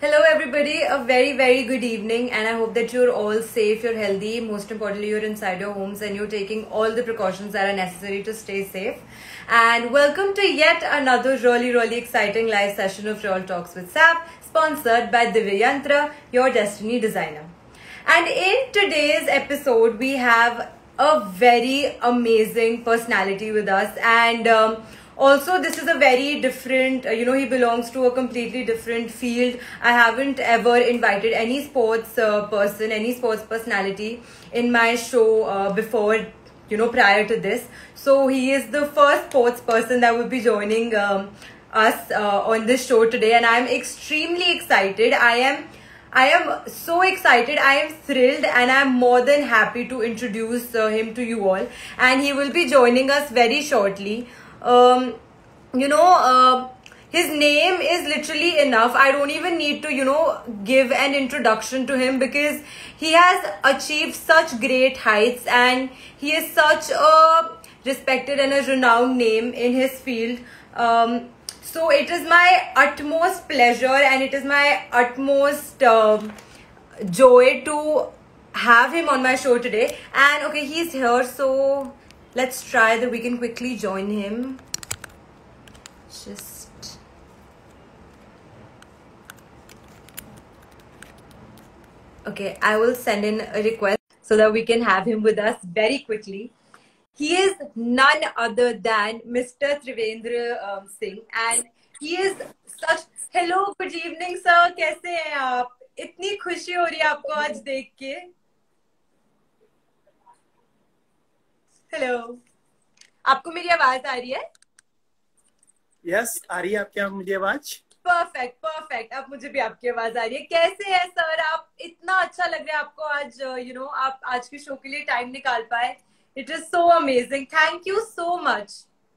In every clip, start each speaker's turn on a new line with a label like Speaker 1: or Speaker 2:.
Speaker 1: Hello everybody, a very good evening, and I hope that you're all safe, you're healthy, most importantly you're inside your homes and you're taking all the precautions that are necessary to stay safe. And welcome to yet another really exciting live session of Real Talks with Sap, sponsored by Divya Yantra, your destiny designer. And in today's episode we have a very amazing personality with us, and also this is a very different, he belongs to a completely different field. I haven't ever invited any sports person, any sports personality in my show before, prior to this. So he is the first sports person that will be joining us on this show today, and I'm extremely excited. I am so excited, I am thrilled, and I'm more than happy to introduce him to you all. And he will be joining us very shortly. His name is literally enough. I don't even need to, give an introduction to him, because he has achieved such great heights and he is such a respected and a renowned name in his field. So it is my utmost pleasure and it is my utmost joy to have him on my show today. And okay, he's here, so let's try that we can quickly join him. Okay, I will send in a request so that we can have him with us very quickly. He is none other than Mr. Trivendra Singh, and he is such. Hello, good evening, sir. कैसे हैं आप? इतनी खुशी हो रही है आपको आज देख के. हेलो, आपको मेरी आवाज आ रही है?
Speaker 2: यस, आ रही है आपकी मुझे आवाज?
Speaker 1: परफेक्ट. अब मुझे भी आपकी आवाज आ रही है. कैसे हैं सर आप? इतना अच्छा लग रहा है आपको आज, आप आज के शो के लिए टाइम निकाल पाए. It is so amazing. Thank you so much.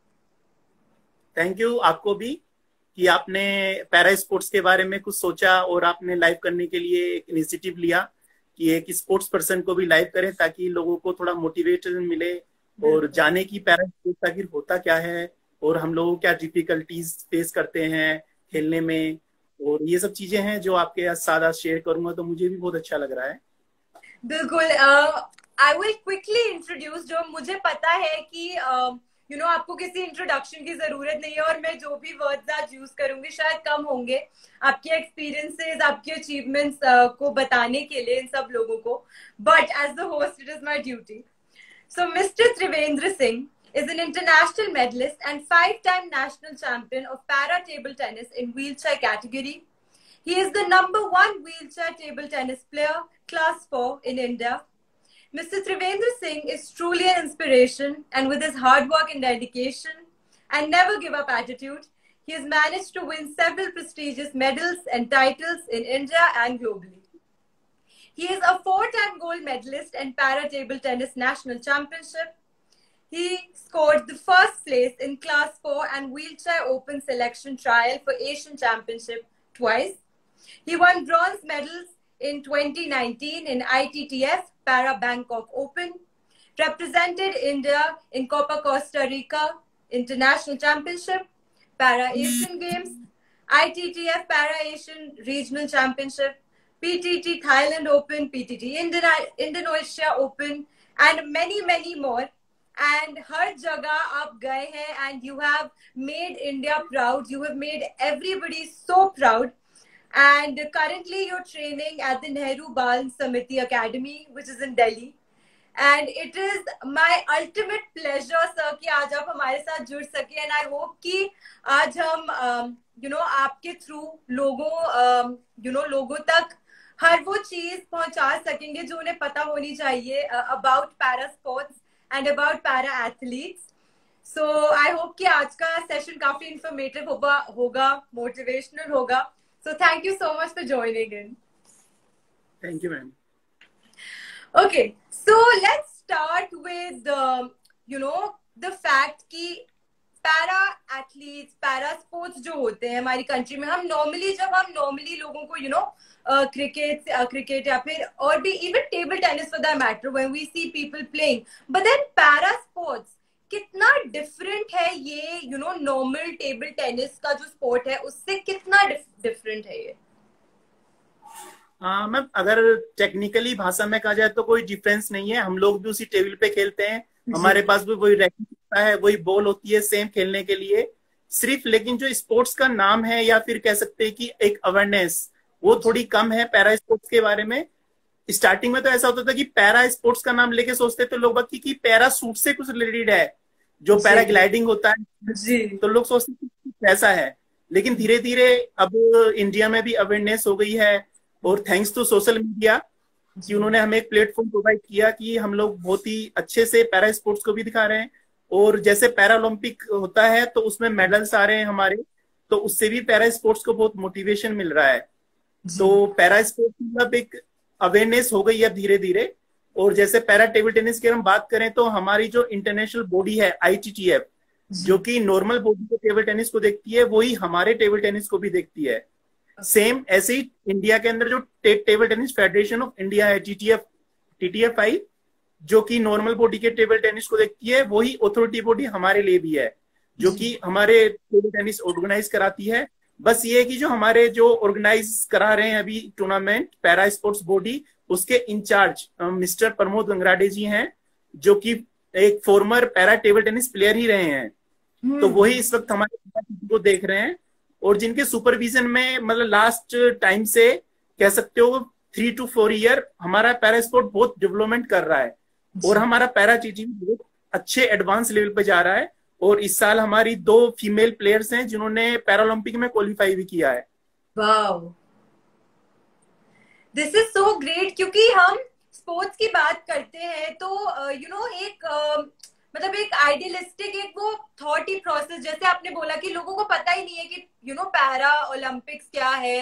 Speaker 2: Thank you आपको भी कि आपने पैरा स्पोर्ट्स के बारे में कुछ सोचा और आपने लाइव करने के लिए एक इनिशिएटिव लिया कि एक स्पोर्ट्स पर्सन को भी लाइव करें, ताकि लोगों को थोड़ा मोटिवेशन मिले और जाने की पैरा स्पोर्ट्स आखिर होता क्या है और हम लोग क्या डिफिकल्टीज फेस करते हैं खेलने में, और ये सब चीजें हैं जो आपके साथ आज शेयर करूंगा, तो मुझे भी बहुत अच्छा लग रहा है.
Speaker 1: बिल्कुल. I will quickly introduce. जो मुझे पता है कि आपको किसी इंट्रोडक्शन की जरूरत नहीं है, और मैं जो भी वर्ड्स आज यूज करूंगी शायद कम होंगे आपके एक्सपीरियंसेस, आपके अचीवमेंट्स को बताने के लिए इन सब लोगों को. But as the host it is my duty. So mister Trivendra Singh is an international medalist and 5-time national champion of para table tennis in wheelchair category. He is the #1 wheelchair table tennis player, class 4 in India. Mr. Trivendra Singh is truly an inspiration, and with his hard work and dedication and never give up attitude, he has managed to win several prestigious medals and titles in India and globally. He is a 4-time gold medalist and para table tennis national championship. He scored the first place in Class 4 and Wheelchair Open Selection Trial for Asian Championship twice. He won bronze medals in 2019 in ITTF Para Bangkok Open, represented India in Copa Costa Rica International Championship, Para Asian Games, ITTF Para Asian Regional Championship, PTT Thailand Open, PTT Indonesia Open, and many more. And हर जगह आप गए हैं and you have made India proud. You have made everybody so proud. And currently you're training at the Nehru Bal Samiti Academy, which is in Delhi. And it is my ultimate pleasure, sir, कि आज आप हमारे साथ जुड़ सके. And I hope कि आज हम आपके through लोगों तक हर वो चीज पहुंचा सकेंगे जो उन्हें पता होनी चाहिए about para sports and about para athletes. So I hope कि आज का सेशन काफी इंफॉर्मेटिव होगा, मोटिवेशनल होगा. So thank you so much for joining in.
Speaker 2: Thank you, ma'am.
Speaker 1: Okay, so let's start with the fact कि para athletes, para sports जो होते हैं हमारी कंट्री में, हम नॉर्मली लोगों को क्रिकेट या फिर और भी even table tennis for that matter, when we see people playing, but then para sports कितना डिफरेंट है ये नॉर्मल टेबल टेनिस का जो स्पोर्ट है उससे कितना डिफरेंट है ये?
Speaker 2: मैम अगर टेक्निकली भाषा में कहा जाए तो कोई डिफरेंस नहीं है, हम लोग भी उसी टेबल पे खेलते हैं, हमारे पास भी वही रैकेट होता है, वही बॉल होती है सेम खेलने के लिए सिर्फ। लेकिन जो स्पोर्ट्स का नाम है या फिर कह सकते हैं कि एक अवेयरनेस वो थोड़ी कम है पैरा स्पोर्ट्स के बारे में। स्टार्टिंग में तो ऐसा होता था कि पैरा स्पोर्ट्स का नाम लेके सोचते थे लोग बाकी कि पैरा सूट से कुछ रिलेटेड है, जो पैराग्लाइडिंग होता है
Speaker 1: जी
Speaker 2: तो लोग सोचते थे कि ऐसा है। लेकिन धीरे धीरे अब इंडिया में भी अवेयरनेस हो गई है, और थैंक्स टू सोशल मीडिया कि उन्होंने हमें एक प्लेटफॉर्म प्रोवाइड किया कि हम लोग बहुत ही अच्छे से पैरा स्पोर्ट्स को भी दिखा रहे हैं। और जैसे पैरा ओलंपिक होता है तो उसमें मेडल्स आ रहे हैं हमारे, तो उससे भी पैरा स्पोर्ट्स को बहुत मोटिवेशन मिल रहा है। तो पैरा स्पोर्ट्स मतलब एक अवेयरनेस हो गई है धीरे धीरे। और जैसे पैरा टेबल टेनिस की हम बात करें तो हमारी जो इंटरनेशनल बॉडी है ITTF, जो कि नॉर्मल बॉडी के टेबल टेनिस को देखती है वही हमारे टेबल टेनिस को भी देखती है। सेम ऐसे ही इंडिया के अंदर जो table tennis federation of India है TTFI, जो कि नॉर्मल बॉडी के टेबल टेनिस को देखती है, वही अथॉरिटी बॉडी हमारे लिए भी है जो कि हमारे टेबल टेनिस ऑर्गेनाइज कराती है। बस ये है कि जो हमारे जो ऑर्गेनाइज करा रहे हैं अभी टूर्नामेंट पैरा स्पोर्ट्स बॉडी, उसके इंचार्ज मिस्टर प्रमोद गंगराडे जी हैं, जो कि एक former para table tennis player ही रहे हैं। तो वही इस वक्त हमारे को देख रहे हैं, और जिनके सुपरविजन में मतलब लास्ट टाइम से कह सकते हो 3 to 4 ईयर हमारा पैरा स्पोर्ट बहुत डेवलपमेंट कर रहा है, और हमारा पैरा टीचिंग बहुत अच्छे एडवांस लेवल पे जा रहा है। और इस साल हमारी 2 फीमेल प्लेयर्स हैं जिन्होंने पैरालंपिक में क्वालिफाई भी किया है।
Speaker 1: Wow, this is so great. क्योंकि हम स्पोर्ट्स की बात करते हैं तो एक मतलब एक आइडियलिस्टिक एक वो थॉट ही प्रोसेस, जैसे आपने बोला कि लोगों को पता ही नहीं है कि पैरा ओलंपिक्स क्या है।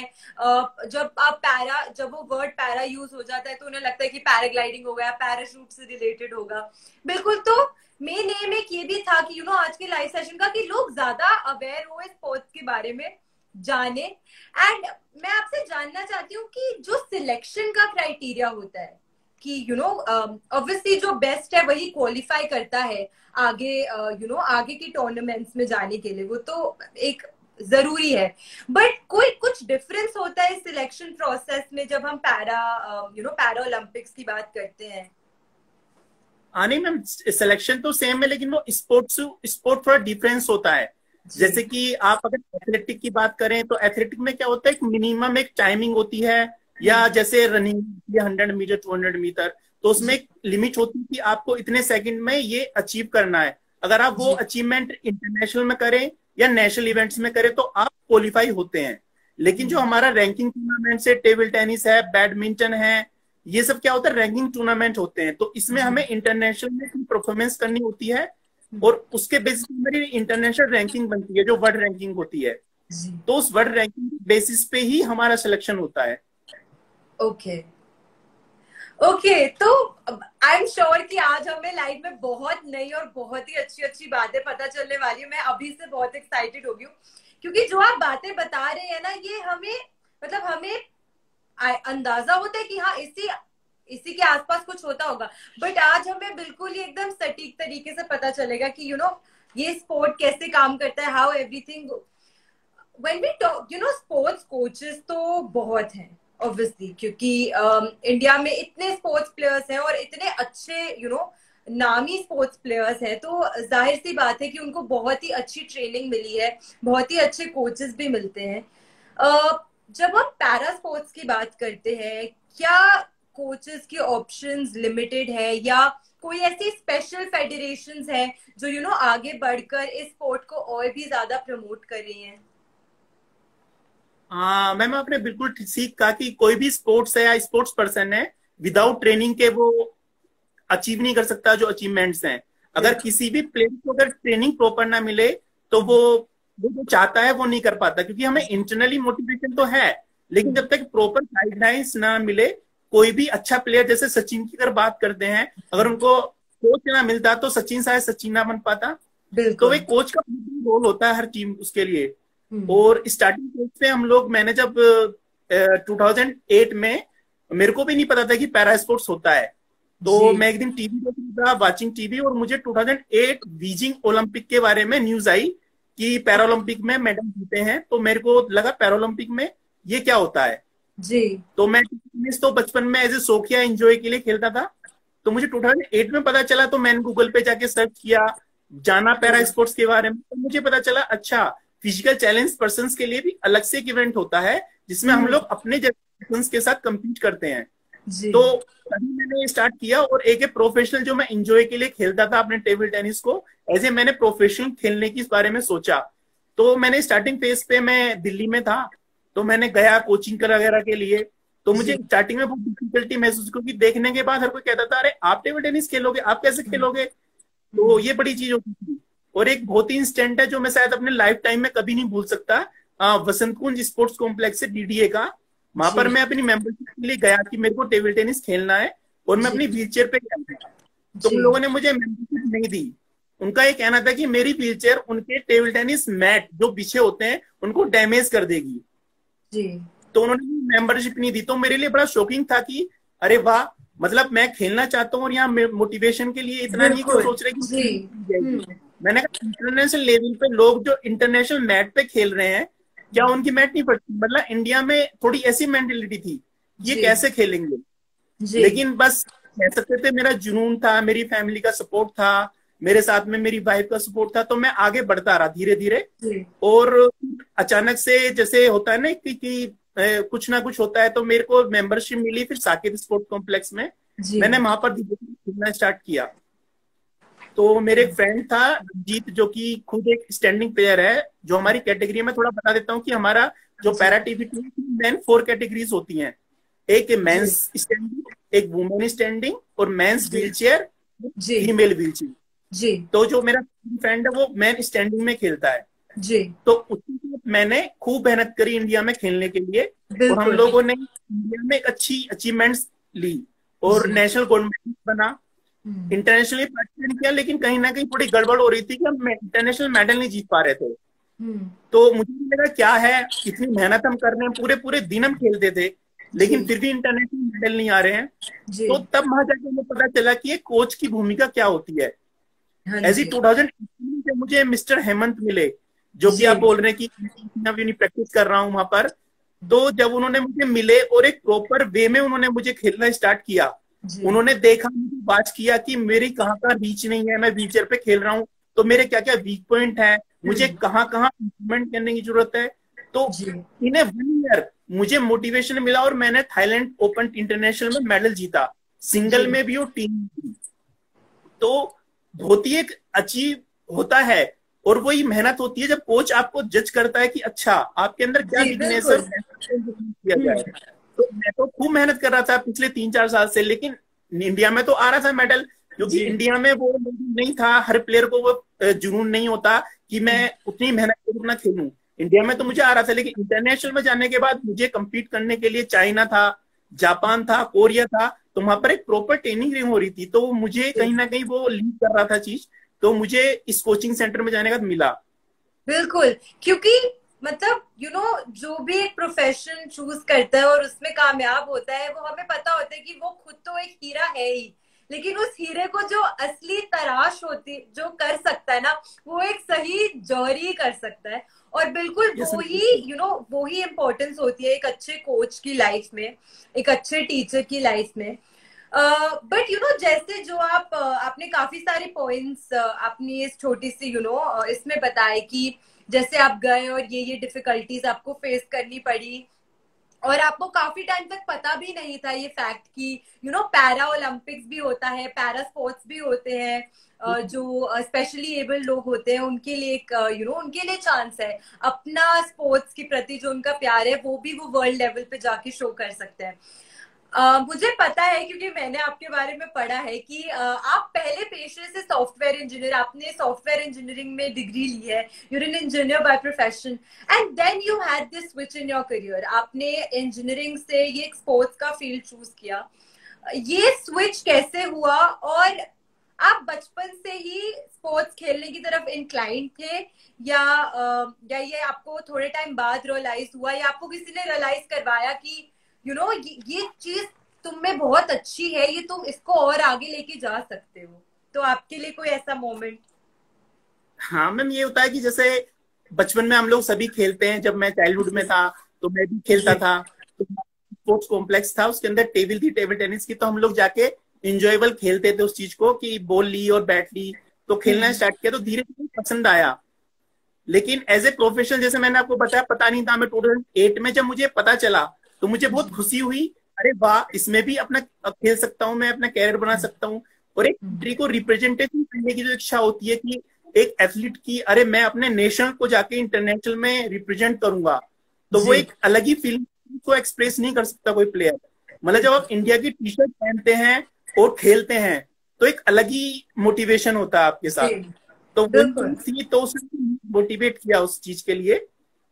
Speaker 1: जब वो वर्ड पैरा यूज हो जाता है तो उन्हें लगता है कि पैराग्लाइडिंग हो गया, पैराशूट से रिलेटेड होगा। बिल्कुल। तो मेन एम एक ये भी था कि आज के लाइव सेशन का कि लोग ज्यादा अवेयर हो स्पोर्ट्स के बारे में, जाने। एंड मैं आपसे जानना चाहती हूँ कि जो सिलेक्शन का क्राइटेरिया होता है कि ऑब्वियसली जो बेस्ट है वही क्वालिफाई करता है आगे आगे की टूर्नामेंट्स में जाने के लिए, वो तो एक जरूरी है। बट कोई कुछ डिफरेंस होता है सिलेक्शन प्रोसेस में जब हम पैरा ओलंपिक्स की बात करते हैं?
Speaker 2: नहीं मैम, सिलेक्शन तो सेम है लेकिन वो स्पोर्ट थोड़ा डिफरेंस होता है। जैसे कि आप अगर एथलेटिक की बात करें तो एथलेटिक में क्या होता है, एक मिनिमम एक टाइमिंग होती है, या जैसे रनिंग 100 मीटर 200 मीटर, तो उसमें एक लिमिट होती है कि आपको इतने सेकंड में ये अचीव करना है। अगर आप वो अचीवमेंट इंटरनेशनल में करें या नेशनल इवेंट्स में करें तो आप क्वालिफाई होते हैं। लेकिन जो हमारा रैंकिंग टूर्नामेंट है, टेबल टेनिस है, बैडमिंटन है, ये सब क्या होता है, रैंकिंग टूर्नामेंट होते हैं। तो इसमें हमें इंटरनेशनल में परफॉर्मेंस करनी होती है, और उसके बेसिस पे मेरी इंटरनेशनल रैंकिंग बनती है जो वर्ल्ड रैंकिंग होती है। तो उस वर्ल्ड रैंकिंग बेसिस पे ही हमारा सिलेक्शन होता है।
Speaker 1: ओके तो आई एम श्योर कि आज हमें लाइव में बहुत नई और बहुत ही अच्छी अच्छी बातें पता चलने वाली है। मैं अभी से बहुत एक्साइटेड हो गई हूँ, क्योंकि जो आप बातें बता रहे हैं ना, ये हमें अंदाजा होता है कि हाँ इसी के आसपास कुछ होता होगा। बट आज हमें बिल्कुल ही एकदम सटीक तरीके से पता चलेगा कि ये स्पोर्ट कैसे काम करता है, how everything. When we talk sports coaches तो बहुत हैं ऑब्वियसली, क्योंकि इंडिया में इतने स्पोर्ट्स प्लेयर्स हैं और इतने अच्छे नामी स्पोर्ट्स प्लेयर्स हैं, तो जाहिर सी बात है कि उनको बहुत ही अच्छी ट्रेनिंग मिली है, बहुत ही अच्छे कोचेस भी मिलते हैं। जब हम पैरा स्पोर्ट्स की बात करते हैं, क्या कोचेस की ऑप्शंस लिमिटेड है या कोई ऐसी स्पेशल फेडरेशंस हैं जो आगे बढ़कर इस स्पोर्ट को और भी ज्यादा प्रमोट कर रही हैं?
Speaker 2: मैम आपने बिल्कुल ठीक कहा कि कोई भी स्पोर्ट्स है या स्पोर्ट्स पर्सन है, विदाउट ट्रेनिंग के वो अचीव नहीं कर सकता जो अचीवमेंट्स हैं। अगर किसी भी प्लेयर को अगर ट्रेनिंग प्रॉपर ना मिले तो वो जो चाहता है वो नहीं कर पाता, क्योंकि हमें इंटरनली मोटिवेशन तो है, लेकिन जब तक प्रॉपर गाइडलाइंस ना मिले, कोई भी अच्छा प्लेयर, जैसे सचिन की अगर बात करते हैं, अगर उनको कोच ना मिलता तो सचिन शायद सचिन ना बन पाता। तो एक कोच का रोल होता है हर टीम उसके लिए। और स्टार्टिंग फेज पे मैंने जब 2008 में, मेरे को भी नहीं पता था कि पैरा स्पोर्ट्स होता है, तो मैं एक दिन टीवी देख रहा था, वाचिंग टीवी, और मुझे 2008 बीजिंग ओलंपिक के बारे में न्यूज आई कि पैरा ओलंपिक में मेडल जीते हैं। तो मेरे को लगा पैरा ओलंपिक में ये क्या होता है जी। तो मैं टेनिस तो बचपन में एज ए शौकिया एंजॉय के लिए खेलता था। तो मुझे 2008 में पता चला, तो मैंने गूगल पे जाके सर्च किया, जाना पैरा स्पोर्ट्स के बारे में, तो मुझे पता चला अच्छा फिजिकल चैलेंज पर्सन के लिए भी अलग से एक इवेंट होता है जिसमें हम लोग अपने जैसे के साथ कम्पीट करते हैं। तो तभी मैंने स्टार्ट किया, और एक प्रोफेशनल जो मैं एंजॉय के लिए खेलता था अपने टेबल टेनिस को, ऐसे मैंने प्रोफेशनल खेलने की इस बारे में सोचा। तो मैंने स्टार्टिंग फेज पे मैं दिल्ली में था, तो मैंने गया कोचिंग वगैरह के लिए। तो मुझे स्टार्टिंग में बहुत डिफिकल्टी महसूस, क्योंकि देखने के बाद हर कोई कहता था अरे आप टेबल टेनिस खेलोगे, आप कैसे खेलोगे। तो ये बड़ी चीज होती थी। और एक बहुत ही इंस्टेंट है जो मैं शायद अपने लाइफ टाइम में कभी नहीं भूल सकता, वसंत कुंज स्पोर्ट्स कॉम्प्लेक्स है डीडीए का, वहां पर मैं अपनी मेंबरशिप के लिए गया कि मेरे को टेबल टेनिस खेलना है, और मैं अपनी व्हीलचेयर पे गया था। तो उन लोगों ने मुझे मेंबरशिप नहीं दी। उनका ये कहना था कि मेरी व्हीलचेयर उनके टेबल टेनिस मैट जो बिछे होते हैं उनको डैमेज कर देगी। तो उन्होंने मेंबरशिप नहीं दी। तो मेरे लिए बड़ा शॉकिंग था कि अरे वाह, मतलब मैं खेलना चाहता हूँ और यहाँ मोटिवेशन के लिए इतना नहीं कोई सोच रहे कि मैंने कहा इंटरनेशनल लेवल पे लोग जो इंटरनेशनल मैट पे खेल रहे हैं, क्या उनकी मैट नहीं पड़ती। मतलब इंडिया में थोड़ी ऐसी मेंटेलिटी थी, ये कैसे खेलेंगे। लेकिन बस कह सकते थे मेरा जुनून था, मेरी फैमिली का सपोर्ट था, मेरे साथ में मेरी वाइफ का सपोर्ट था, तो मैं आगे बढ़ता रहा धीरे धीरे। और अचानक से जैसे होता है ना कि कुछ ना कुछ होता है, तो मेरे को मेंबरशिप मिली फिर साकेत स्पोर्ट कॉम्प्लेक्स में। मैंने वहां पर धीरे धीरे खेलना स्टार्ट किया। तो मेरे एक फ्रेंड था जीत, जो कि खुद एक स्टैंडिंग प्लेयर है। जो हमारी कैटेगरी में थोड़ा बता देता हूँ कि हमारा जो पैरा टीबीटी मेन 4 कैटेगरीज होती हैं। एक मेंस स्टैंडिंग, एक वुमेन स्टैंडिंग, और मेंस व्हीलचेयर, फीमेल व्हीलचेयर। तो जो मेरा फ्रेंड है वो मेन स्टैंडिंग में खेलता है। तो उसके मैंने खूब मेहनत करी इंडिया में खेलने के लिए, और हम लोगों ने इंडिया में एक अच्छी अचीवमेंट्स ली, और नेशनल गोल्ड मेडल बना, इंटरनेशनली पार्टिसिपेट किया। लेकिन कहीं ना कहीं थोड़ी गड़बड़ हो रही थी कि हम इंटरनेशनल मेडल नहीं जीत पा रहे थे। तो मुझे लगा क्या है, इतनी मेहनत हम कर रहे हैं, पूरे पूरे दिन हम खेलते थे, लेकिन फिर भी इंटरनेशनल मेडल नहीं आ रहे हैं। तो तब वहां जाके मुझे पता चला कि एक कोच की भूमिका क्या होती है। ऐसी 2018 से मुझे मिस्टर हेमंत मिले, जो कि आप बोल रहे हैं कि प्रैक्टिस कर रहा हूँ वहां पर। तो जब उन्होंने मुझे मिले और एक प्रॉपर वे में उन्होंने मुझे खेलना स्टार्ट किया, उन्होंने देखा, मुझे बात किया कि मेरी कहाँ कहाँ रीच नहीं है, मैं व्हीलचेयर पे खेल रहा हूँ, तो मेरे क्या क्या वीक पॉइंट है, मुझे कहाँ कहाँ इम्प्रूवमेंट करने की जरूरत है। तो इन ए 1 ईयर मुझे मोटिवेशन मिला, और मैंने थाईलैंड ओपन इंटरनेशनल में मेडल जीता, सिंगल में भी और टीम में भी। तो बहुत ही एक अचीव होता है, और वही मेहनत होती है जब कोच आपको जज करता है कि अच्छा आपके अंदर क्या वीकनेस है, किया जाए। तो मैं तो खूब मेहनत कर रहा था पिछले 3-4 साल से, लेकिन इंडिया में तो आ रहा था मेडल, क्योंकि इंडिया में वो नहीं था, हर प्लेयर को वो जुनून नहीं होता कि मैं उतनी मेहनत करूँ ना खेलूं। इंडिया में तो मुझे आ रहा था, लेकिन इंटरनेशनल में जाने के बाद मुझे कम्पीट करने के लिए चाइना था, जापान था, कोरिया था, तो वहां पर एक प्रॉपर ट्रेनिंग रिंग हो रही थी। तो मुझे कहीं ना कहीं वो लीड कर रहा था चीज, तो मुझे इस कोचिंग सेंटर में जाने का मिला।
Speaker 1: बिल्कुल, क्योंकि मतलब जो भी एक प्रोफेशन चूज करता है और उसमें कामयाब होता है, वो हमें पता होता है कि वो खुद तो एक हीरा है ही, लेकिन उस हीरे को जो असली तराश होती जो कर सकता है ना, वो एक सही जौहरी कर सकता है। और बिल्कुल वो ही इम्पोर्टेंस होती है एक अच्छे कोच की लाइफ में, एक अच्छे टीचर की लाइफ में। बट जैसे जो आपने काफी सारे पॉइंट्स अपनी इस छोटी सी इसमें बताए कि जैसे आप गए और ये डिफिकल्टीज आपको फेस करनी पड़ी, और आपको काफी टाइम तक पता भी नहीं था ये फैक्ट कि पैरा ओलंपिक्स भी होता है, पैरा स्पोर्ट्स भी होते हैं, जो स्पेशली एबल्ड लोग होते हैं उनके लिए एक उनके लिए चांस है अपना स्पोर्ट्स के प्रति जो उनका प्यार है वो वर्ल्ड लेवल पे जाके शो कर सकते हैं। मुझे पता है क्योंकि मैंने आपके बारे में पढ़ा है कि आप पहले पेशे से सॉफ्टवेयर इंजीनियर, आपने सॉफ्टवेयर इंजीनियरिंग में डिग्री ली है, you're an engineer by profession, and then you had this switch in your career. आपने इंजीनियरिंग से ये स्पोर्ट्स का फील्ड चूज किया, ये स्विच कैसे हुआ? और आप बचपन से ही स्पोर्ट्स खेलने की तरफ इंक्लाइंड थे, या ये आपको थोड़े टाइम बाद रियलाइज हुआ, या आपको किसी ने रियलाइज करवाया कि ये चीज तुम में बहुत अच्छी है, ये तुम इसको और आगे लेके जा सकते हो? तो आपके लिए कोई ऐसा मोमेंट?
Speaker 2: हाँ मैम, ये होता है कि जैसे बचपन में हम लोग सभी खेलते हैं। जब मैं चाइल्डहुड में था तो मैं भी खेलता था, तो स्पोर्ट्स कॉम्प्लेक्स था, उसके अंदर टेबल थी टेबल टेनिस की, तो हम लोग जाके इंजॉयबल खेलते थे उस चीज को, कि बॉल ली और बैट ली तो खेलना स्टार्ट किया, तो धीरे धीरे पसंद आया। लेकिन एज ए प्रोफेशनल, जैसे मैंने आपको बताया, पता नहीं था। मैं 2008 में जब मुझे पता चला तो मुझे बहुत खुशी हुई, अरे वाह, इसमें भी अपना खेल सकता हूँ, मैं अपना कैरियर बना सकता हूँ। और एक कंट्री को रिप्रेजेंटेशन करने की जो इच्छा होती है कि एक एथलीट की, अरे मैं अपने नेशन को जाके इंटरनेशनल में रिप्रेजेंट करूंगा, तो वो एक अलग ही फीलिंग को एक्सप्रेस नहीं कर सकता कोई प्लेयर। मतलब जब आप इंडिया की टी शर्ट पहनते हैं और खेलते हैं तो एक अलग ही मोटिवेशन होता है आपके साथ। तो वो थी, तो उसने मोटिवेट किया उस चीज के लिए।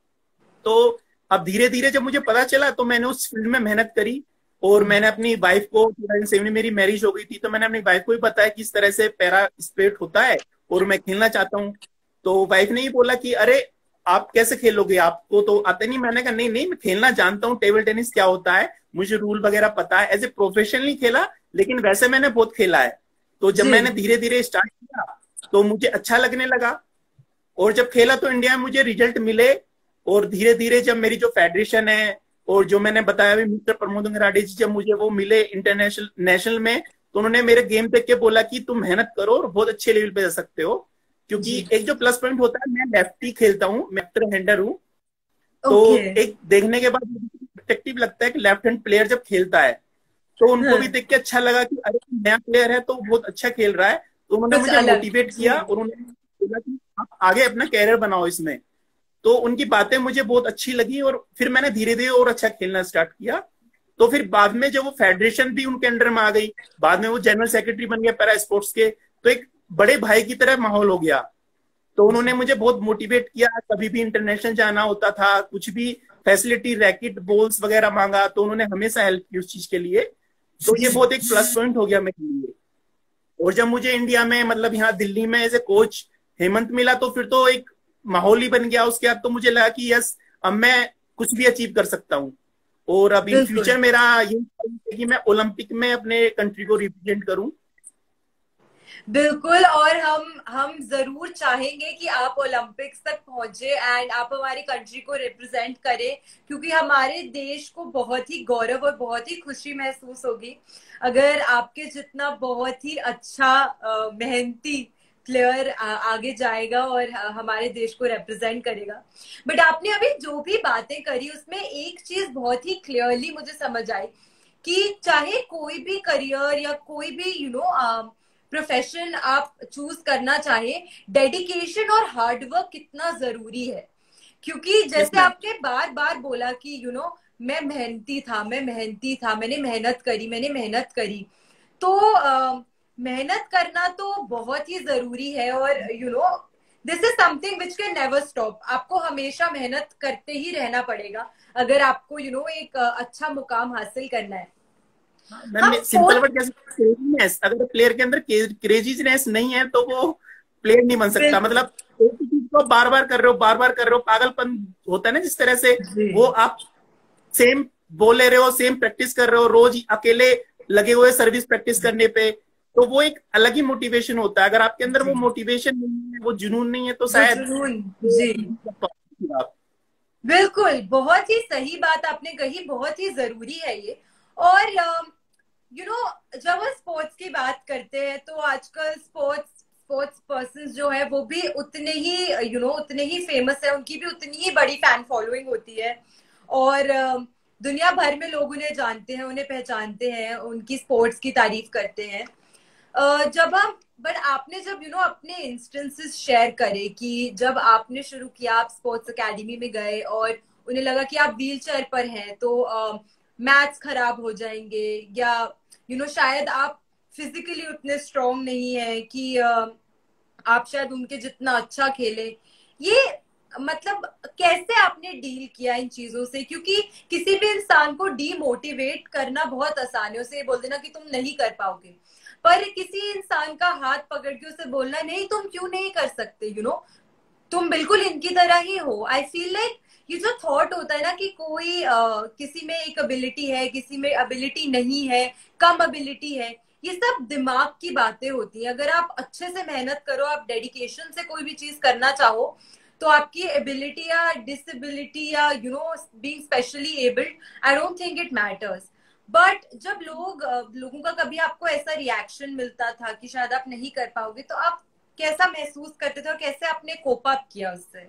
Speaker 2: तो अब धीरे धीरे जब मुझे पता चला तो मैंने उस फील्ड में मेहनत करी, और मैंने अपनी वाइफ को, 2007 में मेरी मैरिज हो गई थी, तो मैंने अपनी वाइफ को भी बताया कि इस तरह से पैरा स्पोर्ट होता है और मैं खेलना चाहता हूँ। तो वाइफ ने ही बोला कि अरे आप कैसे खेलोगे, आपको तो आता नहीं। मैंने कहा नहीं नहीं, मैं खेलना जानता हूँ, टेबल टेनिस क्या होता है, मुझे रूल वगैरह पता है। एज ए प्रोफेशनल नहीं खेला, लेकिन वैसे मैंने बहुत खेला है। तो जब मैंने धीरे धीरे स्टार्ट किया तो मुझे अच्छा लगने लगा, और जब खेला तो इंडिया में मुझे रिजल्ट मिले। और धीरे धीरे जब मेरी जो फेडरेशन है, और जो मैंने बताया भी मिस्टर प्रमोद अंगराडे जी, जब मुझे वो मिले इंटरनेशनल नेशनल में, तो उन्होंने मेरे गेम देख के बोला कि तुम मेहनत करो और बहुत अच्छे लेवल पे जा सकते हो। क्योंकि एक जो प्लस पॉइंट होता है, मैं लेफ्टी खेलता हूँ, मैं लेफ्ट हैंडर हूँ। तो एक देखने के बाद अट्रैक्टिव लगता है कि लेफ्ट हैंड प्लेयर जब खेलता है, तो उनको भी देख के अच्छा लगा कि अरे नया प्लेयर है तो बहुत अच्छा खेल रहा है। तो उन्होंने मुझे मोटिवेट किया और उन्होंने बोला कि आप आगे अपना कैरियर बनाओ इसमें। तो उनकी बातें मुझे बहुत अच्छी लगी, और फिर मैंने धीरे धीरे और अच्छा खेलना स्टार्ट किया। तो फिर बाद में जब वो फेडरेशन भी उनके अंडर में आ गई, बाद में वो जनरल सेक्रेटरी बन गया पैरा स्पोर्ट्स के, तो एक बड़े भाई की तरह माहौल हो गया। तो उन्होंने मुझे बहुत मोटिवेट किया, कभी भी इंटरनेशनल जाना होता था, कुछ भी फैसिलिटी, रैकेट, बॉल्स वगैरह मांगा तो उन्होंने हमेशा हेल्प की उस चीज के लिए। तो ये बहुत एक प्लस पॉइंट हो गया मेरे लिए। और जब मुझे इंडिया में, मतलब यहाँ दिल्ली में एज ए कोच हेमंत मिला, तो फिर तो एक माहौल ही बन गया। उसके बाद तो मुझे लगा कि यस, अब मैं कुछ भी अचीव कर सकता हूँ। और अब इन फ्यूचर मेरा ये है कि मैं ओलंपिक में अपने कंट्री को रिप्रेजेंट करूं।
Speaker 1: बिल्कुल, और हम जरूर चाहेंगे कि आप ओलंपिक्स तक पहुंचे एंड आप हमारी कंट्री को रिप्रेजेंट करें, क्योंकि हमारे देश को बहुत ही गौरव और बहुत ही खुशी महसूस होगी अगर आपके जितना बहुत ही अच्छा मेहनती प्लेयर आगे जाएगा और हमारे देश को रिप्रेजेंट करेगा। बट आपने अभी जो भी बातें करी उसमें एक चीज बहुत ही क्लियरली मुझे समझ आई कि चाहे कोई भी करियर या कोई भी प्रोफेशन आप चूज करना चाहे, डेडिकेशन और हार्डवर्क कितना जरूरी है। क्योंकि जैसे आपने बार बार बोला कि मैं मेहनती था, मैंने मेहनत करी। तो मेहनत करना तो बहुत ही जरूरी है, और this is something which can never stop. आपको हमेशा मेहनत करते ही रहना पड़ेगा अगर आपको एक अच्छा मुकाम हासिल करना है।
Speaker 2: सिंपल वर्ड कैसे, क्रेजीनेस, अगर प्लेयर के अंदर क्रेजीनेस नहीं है तो वो प्लेयर नहीं बन सकता। मतलब एक ही चीज को बार बार कर रहे हो, पागलपन होता है ना जिस तरह से, वो आप सेम बोल ले रहे हो, सेम प्रैक्टिस कर रहे हो, रोज अकेले लगे हुए सर्विस प्रैक्टिस करने पे, तो वो एक अलग ही मोटिवेशन होता है। अगर आपके अंदर वो मोटिवेशन नहीं है, वो जुनून नहीं है, तो शायद
Speaker 1: बिल्कुल, बहुत ही सही बात आपने कही, बहुत ही जरूरी है ये। और जब हम स्पोर्ट्स की बात करते हैं तो आजकल स्पोर्ट्स पर्सन जो है वो भी उतने ही उतने ही फेमस है, उनकी भी उतनी ही बड़ी फैन फॉलोइंग होती है, और दुनिया भर में लोग उन्हें जानते हैं, उन्हें पहचानते हैं, उनकी स्पोर्ट्स की तारीफ करते हैं। बट आपने जब अपने इंस्टेंसेस शेयर करे कि जब आपने शुरू किया, आप स्पोर्ट्स एकेडमी में गए और उन्हें लगा कि आप व्हील चेयर पर हैं तो मैथ्स खराब हो जाएंगे, या शायद आप फिजिकली उतने स्ट्रांग नहीं है कि आप शायद उनके जितना अच्छा खेले। ये मतलब कैसे आपने डील किया इन चीजों से? क्योंकि किसी भी इंसान को डीमोटिवेट करना बहुत आसान है, उसे बोल देना कि तुम नहीं कर पाओगे, पर किसी इंसान का हाथ पकड़ के उसे बोलना नहीं तुम क्यों नहीं कर सकते, तुम बिल्कुल इनकी तरह ही हो। आई फील लाइक ये जो थॉट होता है ना कि कोई किसी में एक एबिलिटी है, किसी में एबिलिटी नहीं है, कम एबिलिटी है, ये सब दिमाग की बातें होती है। अगर आप अच्छे से मेहनत करो, आप डेडिकेशन से कोई भी चीज करना चाहो, तो आपकी एबिलिटी या डिसेबिलिटी या being specially abled, I don't think it matters. But जब लोगों का कभी आपको ऐसा रिएक्शन मिलता था कि शायद आप नहीं कर पाओगे, तो आप कैसा महसूस करते थे और कैसे आपने कोप अप किया उससे?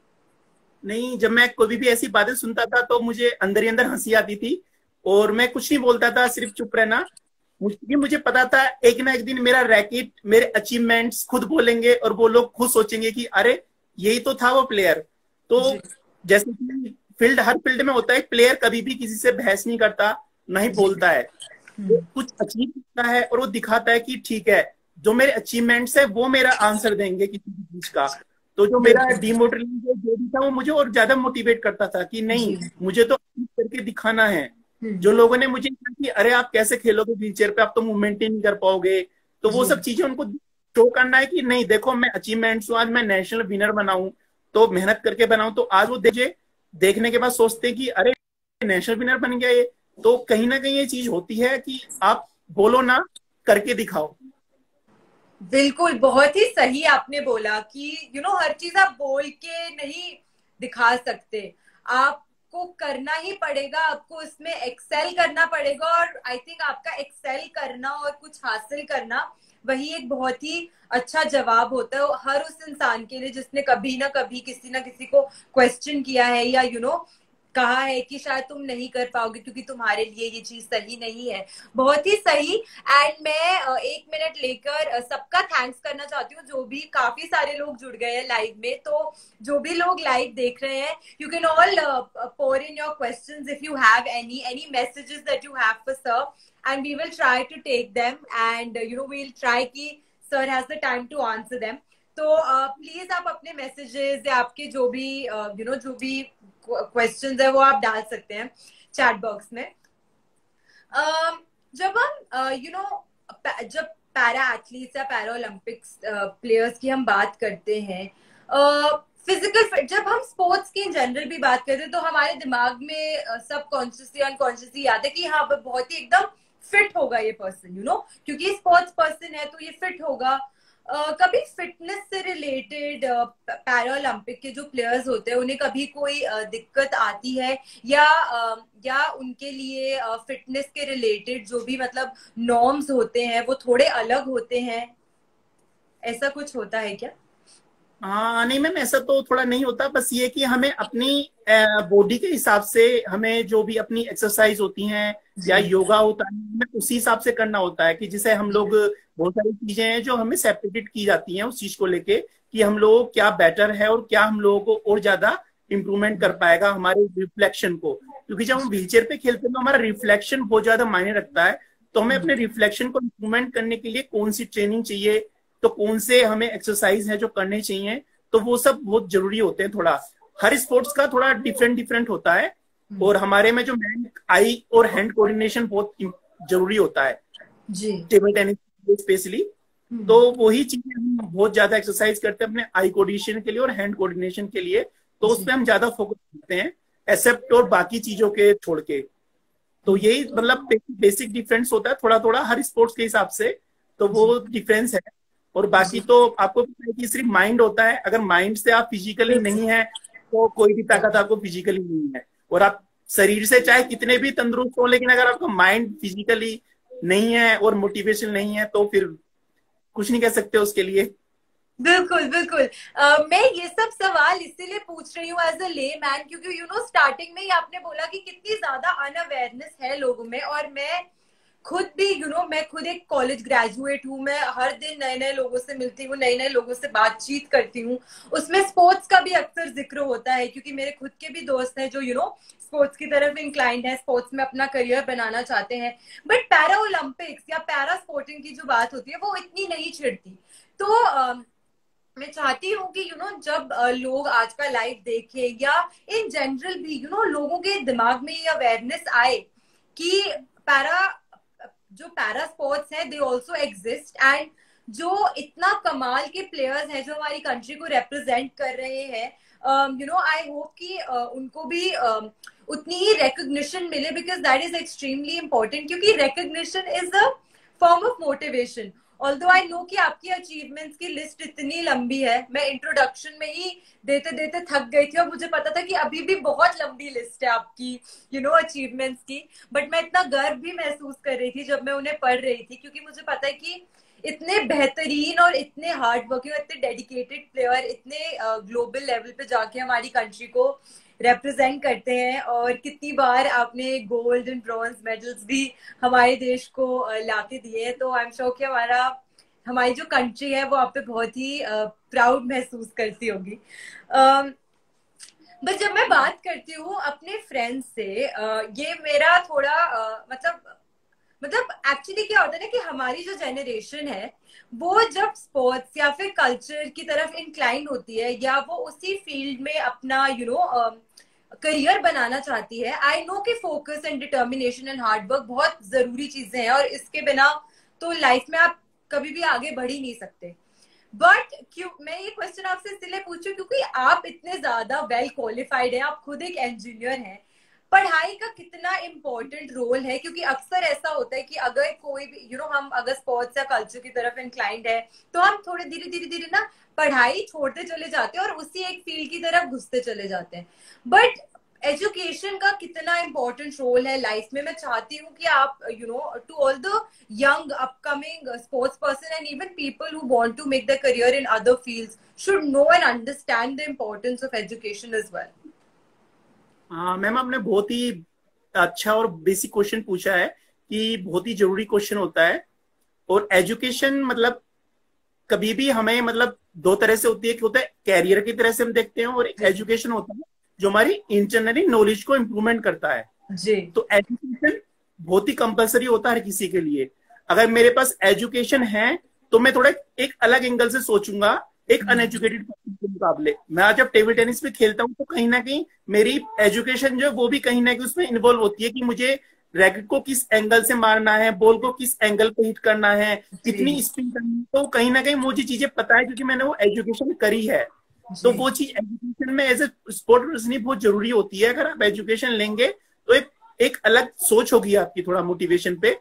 Speaker 2: नहीं, जब मैं कभी भी ऐसी बातें सुनता था तो मुझे अंदर ही अंदर हंसी आती थी और मैं कुछ नहीं बोलता था, सिर्फ चुप रहना। मुझे पता था एक ना एक दिन मेरा रैकेट, मेरे अचीवमेंट्स खुद बोलेंगे और वो लोग खुद सोचेंगे कि अरे यही तो था वो प्लेयर। तो जैसे कि हर फील्ड में होता है, प्लेयर कभी भी किसी से बहस नहीं करता, ना ही बोलता है। वो कुछ अचीव करता है और वो दिखाता है कि ठीक है, जो मेरे अचीवमेंट्स है वो मेरा आंसर देंगे किसी भी चीज का। तो जो मेरा डिमोटिवेशन जो भी था वो मुझे और ज्यादा मोटिवेट करता था कि नहीं, मुझे तो अचीव करके दिखाना है। जो लोगों ने मुझे कहा कि अरे आप कैसे खेलोगे व्हीलचेयर पे, आप तो मूवमेंट ही नहीं कर पाओगे, तो वो सब चीजें उनको शो करना है कि नहीं देखो मैं अचीवमेंट्स हूँ, आज मैं नेशनल विनर बनाऊं, तो मेहनत करके बनाऊं। तो आज वो देखने के बाद सोचते हैं कि अरे नेशनल विनर बन गया ये। तो कहीं ना कहीं ये चीज होती है कि आप बोलो ना, करके दिखाओ।
Speaker 1: बिल्कुल, बहुत ही सही आपने बोला कि हर चीज आप बोल के नहीं दिखा सकते, आपको करना ही पड़ेगा, आपको उसमें एक्सेल करना पड़ेगा। और आई थिंक आपका एक्सेल करना और कुछ हासिल करना वही एक बहुत ही अच्छा जवाब होता है हर उस इंसान के लिए जिसने कभी ना कभी किसी ना किसी को क्वेश्चन किया है या कहा है कि शायद तुम नहीं कर पाओगे क्योंकि तुम्हारे लिए ये चीज सही नहीं है। बहुत ही सही। एंड मैं 1 मिनट लेकर सबका थैंक्स करना चाहती हूँ, जो भी काफी सारे लोग जुड़ गए हैं लाइव में। तो जो भी लोग लाइव देख रहे हैं, you can all pour in your questions if you have any messages that you have for sir, and we will try to take them, and we'll try कि sir has the time to answer them. तो please आप अपने messages या आपके जो भी जो भी क्वेश्चंस है वो आप डाल सकते हैं चैट बॉक्स में। जब हम जब पैरा एथलीट्स या पैरा ओलंपिक्स प्लेयर्स की हम बात करते हैं, फिजिकल फिट, जब हम स्पोर्ट्स की इन जनरल भी बात करते हैं तो हमारे दिमाग में सबकॉन्शियसली अनकॉन्शियसली आता है कि हाँ बहुत ही एकदम फिट होगा ये पर्सन, क्योंकि स्पोर्ट्स पर्सन है तो ये फिट होगा। कभी फिटनेस से रिलेटेड पैरा ओलंपिक के जो प्लेयर्स होते हैं उन्हें कभी कोई दिक्कत आती है या उनके लिए फिटनेस के रिलेटेड जो भी मतलब नॉर्म्स होते हैं वो थोड़े अलग होते हैं, ऐसा कुछ होता है क्या?
Speaker 2: हाँ नहीं मैम, ऐसा तो थोड़ा नहीं होता, बस ये कि हमें अपनी बॉडी के हिसाब से हमें जो भी अपनी एक्सरसाइज होती हैं या योगा होता है हमें उसी हिसाब से करना होता है। कि जिसे हम लोग बहुत सारी चीजें हैं जो हमें सेपरेटेड की जाती हैं उस चीज को लेके कि हम लोग क्या बेटर है और क्या हम लोगों को और ज्यादा इम्प्रूवमेंट कर पाएगा हमारे रिफ्लेक्शन को। क्योंकि जब हम व्हीलचेयर पे खेलते हैं तो हमारा रिफ्लेक्शन बहुत ज्यादा मायने रखता है। तो हमें अपने रिफ्लेक्शन को इम्प्रूवमेंट करने के लिए कौन सी ट्रेनिंग चाहिए, तो कौन से हमें एक्सरसाइज है जो करने चाहिए, तो वो सब बहुत जरूरी होते हैं। थोड़ा हर स्पोर्ट्स का थोड़ा डिफरेंट होता है और हमारे में जो आई और हैंड कोऑर्डिनेशन बहुत जरूरी होता है जी, टेबल टेनिस स्पेशली। तो वही चीजें हम बहुत ज्यादा एक्सरसाइज करते हैं अपने आई कोऑर्डिनेशन के लिए और हैंड कोऑर्डिनेशन के लिए, तो उस पर हम ज्यादा फोकस करते हैं एक्सेप्ट और बाकी चीजों के छोड़ के। तो यही मतलब बेसिक डिफरेंस होता है थोड़ा थोड़ा हर स्पोर्ट्स के हिसाब से, तो वो डिफरेंस है। और बाकी तो आपको पता है कि सिर्फ माइंड होता है, अगर माइंड से आप फिजिकली नहीं है तो कोई भी ताकत आपको फिजिकली नहीं है। और आप शरीर से चाहे कितने भी तंदुरुस्त हो, लेकिन अगर आपका माइंड फिजिकली नहीं है और मोटिवेशन नहीं है तो फिर कुछ नहीं कह सकते उसके लिए।
Speaker 1: बिल्कुल बिल्कुल। मैं ये सब सवाल इसीलिए पूछ रही हूँ एज अ ले मैन, क्योंकि स्टार्टिंग में ही आपने बोला कि कितनी ज्यादा अनअवेयरनेस है लोगों में। और मैं खुद भी मैं खुद एक कॉलेज ग्रेजुएट हूँ, मैं हर दिन नए नए लोगों से मिलती हूँ, नए नए लोगों से बातचीत करती हूँ, उसमें स्पोर्ट्स का भी अक्सर जिक्र होता है क्योंकि मेरे खुद के भी दोस्त हैं जो स्पोर्ट्स की तरफ इंक्लाइंड है, स्पोर्ट्स में अपना करियर बनाना चाहते हैं। बट पैरा ओलंपिक्स या पैरा स्पोर्टिंग की जो बात होती है वो इतनी नहीं छिड़ती। तो मैं चाहती हूँ कि जब लोग आज का लाइव देखें या इन जनरल भी लोगों के दिमाग में ये अवेयरनेस आए कि जो पैरा स्पोर्ट्स है दे ऑल्सो एग्जिस्ट, एंड जो इतना कमाल के प्लेयर्स हैं जो हमारी कंट्री को रिप्रेजेंट कर रहे हैं, आई होप कि उनको भी उतनी ही रिकॉग्निशन मिले, because that is extremely important. क्योंकि recognition is a form of motivation. Although I know कि आपकी अचीवमेंट्स की लिस्ट इतनी लंबी है, मैं इंट्रोडक्शन में ही देते देते थक गई थी और मुझे पता था कि अभी भी बहुत लंबी लिस्ट है आपकी अचीवमेंट्स की। बट मैं इतना गर्व भी महसूस कर रही थी जब मैं उन्हें पढ़ रही थी, क्योंकि मुझे पता है कि इतने बेहतरीन और इतने हार्ड वर्किंग और इतने डेडिकेटेड प्लेयर इतने ग्लोबल लेवल पे जाके हमारी कंट्री को रिप्रेजेंट करते हैं, और कितनी बार आपने गोल्ड एंड ब्रॉन्ज मेडल्स भी हमारे देश को लाके दिए हैं। तो आई एम श्योर कि हमारी जो कंट्री है वो आप पे बहुत ही प्राउड महसूस करती होगी। बस जब मैं बात करती हूँ अपने फ्रेंड्स से, ये मेरा थोड़ा मतलब एक्चुअली क्या होता है ना कि हमारी जो जनरेशन है वो जब स्पोर्ट्स या फिर कल्चर की तरफ इंक्लाइन होती है या वो उसी फील्ड में अपना करियर बनाना चाहती है, आई नो कि focus and determination and hard work बहुत जरूरी चीजें हैं और इसके बिना तो लाइफ में आप कभी भी आगे बढ़ ही नहीं सकते। बट क्यों मैं ये क्वेश्चन आपसे इसलिए पूछूं क्योंकि आप इतने ज्यादा वेल क्वालिफाइड हैं, आप खुद एक इंजीनियर हैं, पढ़ाई का कितना इम्पोर्टेंट रोल है? क्योंकि अक्सर ऐसा होता है कि अगर कोई भी हम अगर स्पोर्ट्स या कल्चर की तरफ इंक्लाइंड है तो हम थोड़े धीरे धीरे धीरे ना पढ़ाई छोड़ते चले जाते हैं और उसी एक फील्ड की तरफ घुसते चले जाते हैं। बट एजुकेशन का कितना इम्पोर्टेंट रोल है लाइफ में? मैं चाहती हूँ कि आप to all the young upcoming sports person and even people who want to make the career in other fields should know and understand the importance of education as well.
Speaker 2: हाँ ma'am, आपने बहुत ही अच्छा और बेसिक क्वेश्चन पूछा है कि बहुत ही जरूरी क्वेश्चन होता है। और एजुकेशन मतलब कभी भी हमें मतलब दो तरह से होती है, कि होता है कैरियर की तरह से हम देखते हैं, और एक एजुकेशन होता है जो हमारी इंटरनली नॉलेज को इम्प्रूवमेंट करता है जी। तो एजुकेशन बहुत ही कंपलसरी होता है हर किसी के लिए। अगर मेरे पास एजुकेशन है तो मैं थोड़ा एक अलग एंगल से सोचूंगा एक अनएजुकेटेड के मुकाबले। मैं आज जब टेबल टेनिस भी खेलता हूँ तो कहीं ना कहीं मेरी एजुकेशन जो है वो भी कहीं ना कहीं उसमें इन्वॉल्व होती है कि मुझे रैकेट को किस एंगल से मारना है, बॉल को किस एंगल पे हिट करना है, कितनी स्पिन करनी है। तो कहीं ना कहीं मुझे चीजें पता है क्योंकि मैंने वो एजुकेशन करी है। तो वो चीज एजुकेशन में एज ए स्पोर्ट पर्सन बहुत जरूरी होती है। अगर आप एजुकेशन लेंगे तो एक अलग सोच होगी आपकी थोड़ा मोटिवेशन पे।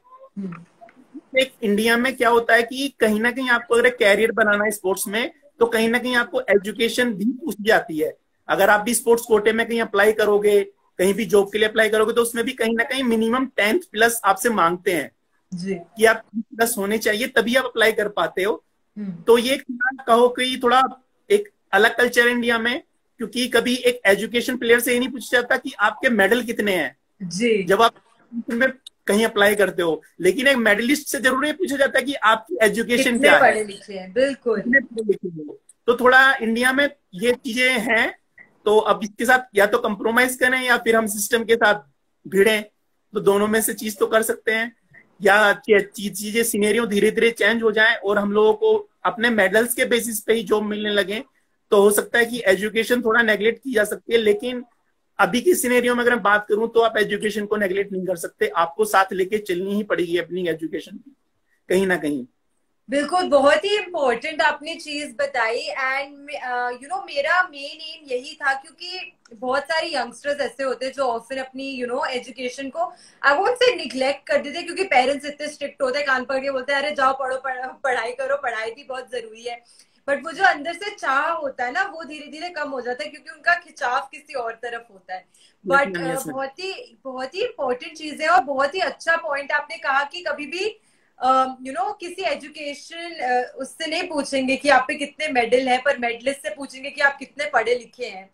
Speaker 2: एक इंडिया में क्या होता है कि कहीं ना कहीं आपको अगर कैरियर बनाना है स्पोर्ट्स में तो कहीं ना कहीं आपको एजुकेशन भी पूछ जाती है। अगर आप भी स्पोर्ट्स कोटे में कहीं अप्लाई करोगे, कहीं भी जॉब के लिए अप्लाई करोगे, तो उसमें भी कहीं ना कहीं मिनिमम 10th प्लस आपसे मांगते हैं जी। कि आप प्लस होने चाहिए तभी आप अप्लाई कर पाते हो। तो ये कहो कि थोड़ा एक अलग कल्चर है इंडिया में, क्योंकि कभी एक एजुकेशन प्लेयर से ये नहीं पूछा जाता कि आपके मेडल कितने हैं जी जब आप कहीं अप्लाई करते हो। लेकिन एक मेडलिस्ट से जरूर ये पूछा जाता है कि आपकी एजुकेशन क्या है, पढ़े लिखे हैं। बिल्कुल, तो थोड़ा इंडिया में ये चीजें हैं। तो अब इसके साथ या तो कंप्रोमाइज करें या फिर हम सिस्टम के साथ भिड़ें। तो दोनों में से चीज तो कर सकते हैं, या चीजें सिनेरियो धीरे धीरे चेंज हो जाए और हम लोगों को अपने मेडल्स के बेसिस पे ही जॉब मिलने लगे। तो हो सकता है कि एजुकेशन थोड़ा नेग्लेक्ट की जा सकती है, लेकिन अभी की सिनेरियो में अगर मैं बात करूं तो आप एजुकेशन को नेग्लेक्ट नहीं कर सकते। आपको साथ लेके चलनी ही पड़ेगी अपनी एजुकेशन की कहीं ना कहीं।
Speaker 1: बिल्कुल, बहुत ही इम्पोर्टेंट आपने चीज बताई। एंड मेरा मेन एम यही था, क्योंकि बहुत सारे यंगस्टर्स ऐसे होते हैं जो ऑफन अपनी एजुकेशन को आई वोंट से निग्लेक्ट कर देते, क्योंकि पेरेंट्स इतने स्ट्रिक्ट होते हैं, कान पकड़ के बोलते हैं अरे जाओ पढ़ो, पढ़ाई करो, पढ़ाई भी बहुत जरूरी है। बट वो जो अंदर से चाह होता है ना वो धीरे धीरे कम हो जाता है, क्योंकि उनका खिंचाव किसी और तरफ होता है। बट बहुत ही इम्पोर्टेंट चीज है और बहुत ही अच्छा पॉइंट आपने कहा कि कभी भी किसी एजुकेशन उससे नहीं पूछेंगे कि आप पे कितने मेडल हैं, पर मेडलिस्ट से पूछेंगे कि आप कितने पढ़े लिखे हैं।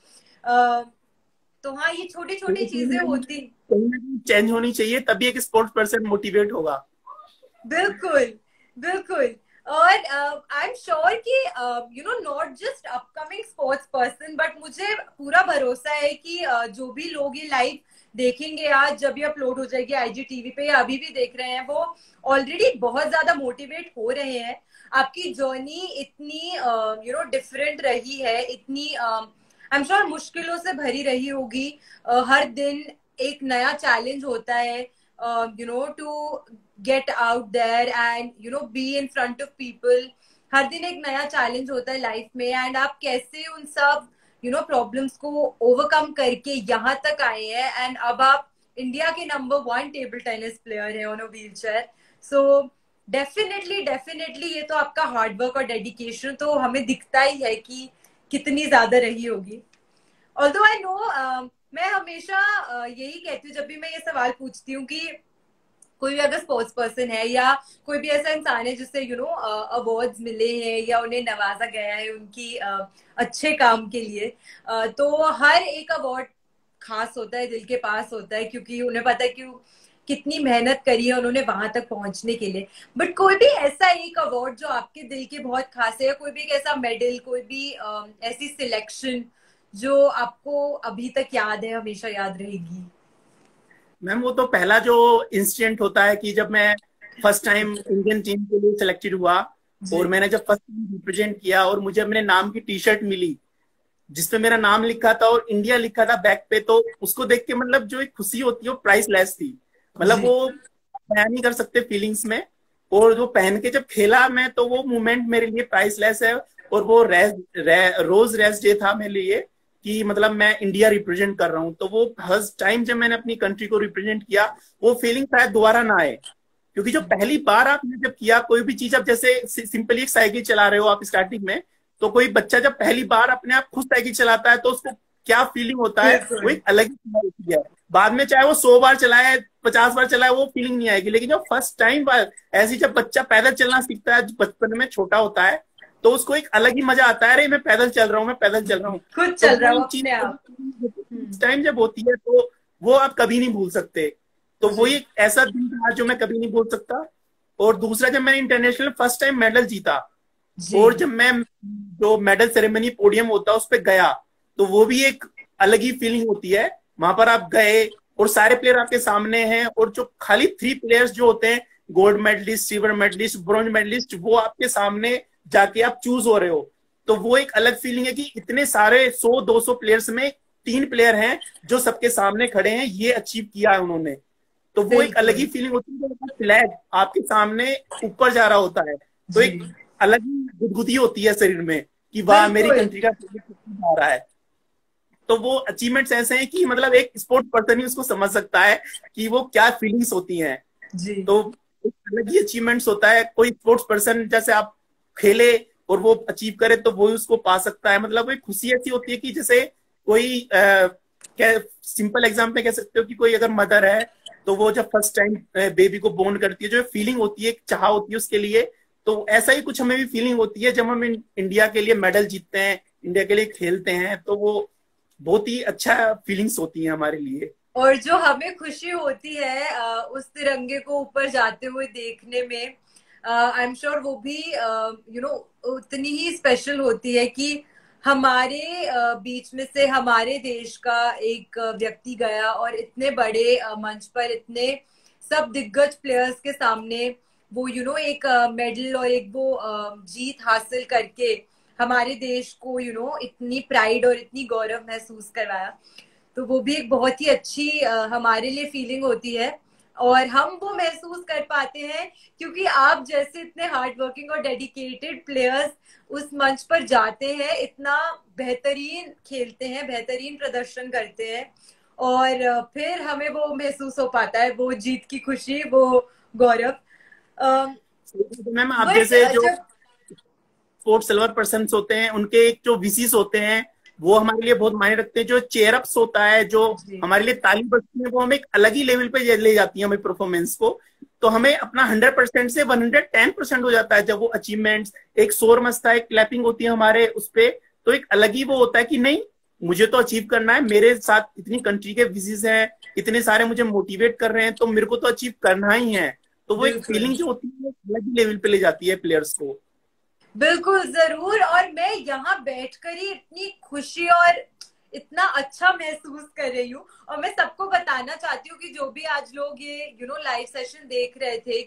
Speaker 1: तो हाँ, ये छोटी छोटी चीजें होती
Speaker 2: चेंज होनी चाहिए, तभी एक स्पोर्ट्स पर्सन मोटिवेट होगा।
Speaker 1: बिल्कुल बिल्कुल। और आई एम श्योर कि not just upcoming sports person, but मुझे पूरा भरोसा है कि जो भी लोग ये लाइव देखेंगे आज जब ये अपलोड हो जाएगी IGTV पे, या अभी भी देख रहे हैं, वो ऑलरेडी बहुत ज्यादा मोटिवेट हो रहे हैं। आपकी जर्नी इतनी डिफरेंट रही है, इतनी आई एम श्योर मुश्किलों से भरी रही होगी। हर दिन एक नया चैलेंज होता है to get out there and be in front of people. हर दिन एक नया चैलेंज होता है लाइफ में, एंड आप कैसे उन सब प्रॉब्लम्स को ओवरकम करके यहाँ तक आए हैं। एंड अब आप इंडिया के नंबर 1 टेबल टेनिस प्लेयर है on a wheelchair. So definitely definitely, ये तो आपका हार्डवर्क और डेडिकेशन तो हमें दिखता ही है कि कितनी ज्यादा रही होगी। ऑल्दो आई नो, मैं हमेशा यही कहती हूँ जब भी मैं ये सवाल पूछती हूँ कि कोई भी अगर स्पोर्ट्स पर्सन है या कोई भी ऐसा इंसान है जिससे अवार्ड्स मिले हैं या उन्हें नवाजा गया है उनकी अच्छे काम के लिए, तो हर एक अवार्ड खास होता है, दिल के पास होता है, क्योंकि उन्हें पता है कि कितनी मेहनत करी है उन्होंने वहां तक पहुंचने के लिए। बट कोई भी ऐसा एक अवार्ड जो आपके दिल के बहुत खास है, या कोई भी एक ऐसा मेडल, कोई भी ऐसी सिलेक्शन जो आपको अभी तक याद है, हमेशा याद रहेगी?
Speaker 2: मैम वो तो पहला जो इंसिडेंट होता है कि जब मैं फर्स्ट टाइम इंडियन टीम के लिए सिलेक्टेड हुआ और मैंने जब फर्स्ट टाइम रिप्रेजेंट किया और मुझे अपने नाम की टी शर्ट मिली जिसपे मेरा नाम लिखा था और इंडिया लिखा था बैक पे, तो उसको देख के मतलब जो एक खुशी होती है वो प्राइसलेस थी। मतलब वो बयान नहीं कर सकते फीलिंग्स में। और जो पहन के जब खेला मैं, तो वो मोमेंट मेरे लिए प्राइसलेस है। और वो रोज रेस्ट डे था मेरे लिए कि मतलब मैं इंडिया रिप्रेजेंट कर रहा हूँ। तो वो फर्स्ट टाइम जब मैंने अपनी कंट्री को रिप्रेजेंट किया, वो फीलिंग शायद दोबारा ना आए। क्योंकि जो पहली बार आपने जब किया कोई भी चीज, अब जैसे सिंपली एक साइकिल चला रहे हो आप स्टार्टिंग में, तो कोई बच्चा जब पहली बार अपने आप खुद साइकिल चलाता है तो उसको क्या फीलिंग होता है, वो एक अलग ही होती है। बाद में चाहे वो 100 बार चलाए, 50 बार चलाए, वो फीलिंग नहीं आएगी। लेकिन जब फर्स्ट टाइम बार ऐसी जब बच्चा पैदल चलना सीखता है, बचपन में छोटा होता है, तो उसको एक अलग ही मजा आता है, अरे मैं पैदल चल रहा हूँ, मैं पैदल चल रहा हूँ।
Speaker 1: खुद
Speaker 2: तो
Speaker 1: चल रहा
Speaker 2: वो
Speaker 1: हूँ
Speaker 2: चीज
Speaker 1: अपने आप।
Speaker 2: टाइम जब होती है तो वो आप कभी नहीं भूल सकते। तो वो एक ऐसा दिन था जो मैं कभी नहीं भूल सकता। और दूसरा, जब मैंने इंटरनेशनल फर्स्ट टाइम मेडल जीता, और जब मैं जो मेडल सेरेमनी पोडियम होता है उस पर गया, तो वो भी एक अलग ही फीलिंग होती है। वहां पर आप गए और सारे प्लेयर आपके सामने हैं, और जो खाली 3 प्लेयर्स जो होते हैं, gold medalist, silver medalist, bronze medalist, वो आपके सामने जाके आप चूज हो रहे हो। तो वो एक अलग फीलिंग है कि इतने सारे 100-200 प्लेयर्स में 3 प्लेयर हैं जो सबके सामने खड़े हैं, ये अचीव किया है उन्होंने। तो वो एक अलग ही फीलिंग होती है जब फ्लैग आपके सामने ऊपर जा रहा होता है, तो एक अलग ही गुदगुदी होती है शरीर में कि वाह मेरी कंट्री का फ्लैग आ रहा है। तो वो अचीवमेंट्स ऐसे हैं कि मतलब एक स्पोर्ट्स पर्सन ही उसको समझ सकता है कि वो क्या फीलिंग्स होती हैं। तो एक अलग ही अचीवमेंट्स होता है। कोई स्पोर्ट्स पर्सन जैसे आप खेले और वो अचीव करे तो वो उसको पा सकता है। मतलब एक खुशी ऐसी होती है कि जैसे कोई क्या सिंपल एग्जाम्पल कह सकते हो कि कोई अगर मदर है तो वो जब फर्स्ट टाइम बेबी को बोर्न करती है, जो फीलिंग होती है, एक चाह होती है उसके लिए, तो ऐसा ही कुछ हमें भी फीलिंग होती है जब हम इंडिया के लिए मेडल जीतते हैं, इंडिया के लिए खेलते हैं, तो वो बहुत ही अच्छा फीलिंग्स होती है हमारे लिए।
Speaker 1: और जो हमें खुशी होती है उस तिरंगे को ऊपर जाते हुए देखने में, आई एम श्योर वो भी उतनी ही स्पेशल होती है कि हमारे बीच में से हमारे देश का एक व्यक्ति गया और इतने बड़े मंच पर इतने सब दिग्गज प्लेयर्स के सामने वो एक मेडल और एक वो जीत हासिल करके हमारे देश को इतनी प्राइड और इतनी गौरव महसूस करवाया। तो वो भी एक बहुत ही अच्छी हमारे लिए फीलिंग होती है। और हम वो महसूस कर पाते हैं क्योंकि आप जैसे इतने हार्ड वर्किंग और डेडिकेटेड प्लेयर्स उस मंच पर जाते हैं, इतना बेहतरीन खेलते हैं, बेहतरीन प्रदर्शन करते हैं, और फिर हमें वो महसूस हो पाता है, वो जीत की खुशी, वो गौरव।
Speaker 2: मैम आप जैसे जो स्पोर्ट्स सिल्वर पर्सन होते हैं, उनके एक जो विशेष होते हैं वो हमारे लिए बहुत मायने रखते हैं। जो चेयर अप्स होता है, जो हमारे लिए ताली बजती है, वो हमें एक अलग ही लेवल पे ले जाती है हमें परफॉर्मेंस को। तो हमें अपना 100% से 110% हो जाता है जब वो अचीवमेंट्स, एक शोर मचता है, क्लैपिंग होती है हमारे उस पर, तो एक अलग ही वो होता है कि नहीं मुझे तो अचीव करना है, मेरे साथ इतनी कंट्री के विशेष हैं, इतने सारे मुझे मोटिवेट कर रहे हैं, तो मेरे को तो अचीव करना ही है। तो वो एक फीलिंग जो होती है अलग ही लेवल पे ले जाती है प्लेयर्स को।
Speaker 1: बिल्कुल जरूर। और मैं यहाँ बैठकर ही इतनी खुशी और इतना अच्छा महसूस कर रही हूँ, और मैं सबको बताना चाहती हूँ कि जो भी आज लोग ये लाइव सेशन देख रहे थे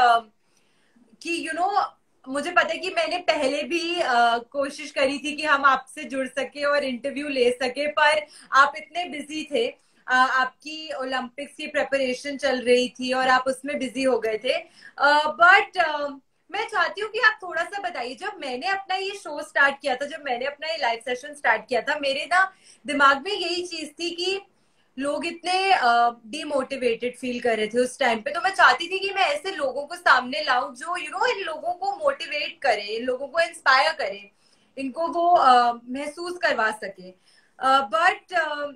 Speaker 1: कि मुझे पता है कि मैंने पहले भी कोशिश करी थी कि हम आपसे जुड़ सके और इंटरव्यू ले सके, पर आप इतने बिजी थे, आपकी ओलंपिक्स की प्रिपरेशन चल रही थी और आप उसमें बिजी हो गए थे। बट मैं चाहती हूँ कि आप थोड़ा सा बताइए, जब मैंने अपना ये शो स्टार्ट किया था, जब मैंने अपना ये लाइव सेशन स्टार्ट किया था, मेरे ना दिमाग में यही चीज थी कि लोग इतने डिमोटिवेटेड फील कर रहे थे उस टाइम पे, तो मैं चाहती थी कि मैं ऐसे लोगों को सामने लाऊं जो इन लोगों को मोटिवेट करे, इन लोगों को इंस्पायर करे, इनको वो महसूस करवा सके। बट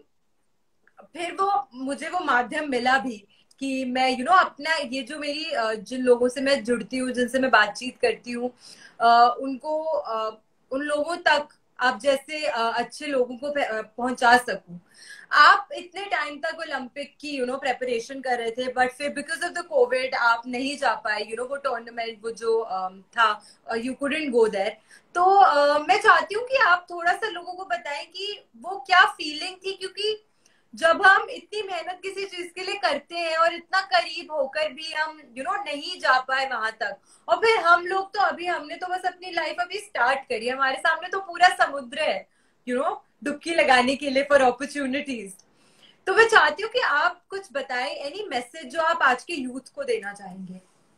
Speaker 1: फिर वो मुझे वो माध्यम मिला भी कि मैं अपना ये जो मेरी जिन लोगों से मैं जुड़ती हूँ, जिनसे मैं बातचीत करती हूँ, उनको उन लोगों तक आप जैसे अच्छे लोगों को पहुंचा सकूं। आप इतने टाइम तक ओलंपिक की प्रेपरेशन कर रहे थे, बट फिर बिकॉज ऑफ द कोविड आप नहीं जा पाए, वो टूर्नामेंट वो जो था, यू कुडंट गो देयर। तो मैं चाहती हूँ कि आप थोड़ा सा लोगों को बताएं कि वो क्या फीलिंग थी, क्योंकि जब हम इतनी मेहनत किसी चीज के लिए करते हैं और इतना करीब होकर भी हम नहीं जा पाए वहां तक, और फिर हम लोग तो अभी हमने तो बस अपनी लाइफ अभी स्टार्ट करी, हमारे सामने तो पूरा समुद्र है डुबकी लगाने के लिए फॉर अपॉर्चुनिटीज। तो मैं चाहती हूँ कि आप कुछ बताएं, एनी मैसेज जो आप आज के यूथ को देना चाहेंगे।